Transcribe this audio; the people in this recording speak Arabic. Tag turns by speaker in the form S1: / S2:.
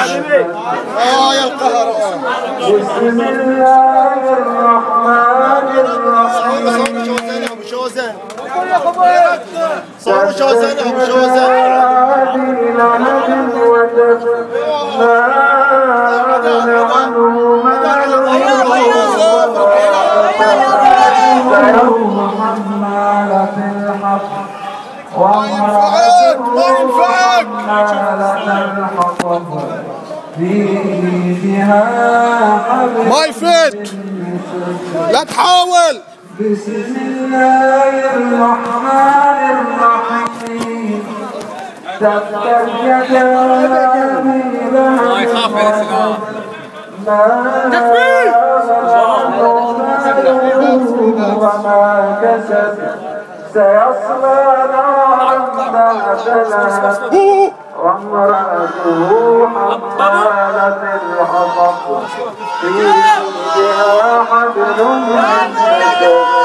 S1: يا القهر.
S2: بسم الله الرحمن الرحيم.
S1: شوزان صوروا شوزانهم شوزان. ما يفيد لا تحاول.
S2: بسم الله الرحمن الرحيم. تبت يدا أبي لهب ما وما كسب سيصلى نارا ذات لهب وامرأته حمالة الحطب في جيدها حبل من مسد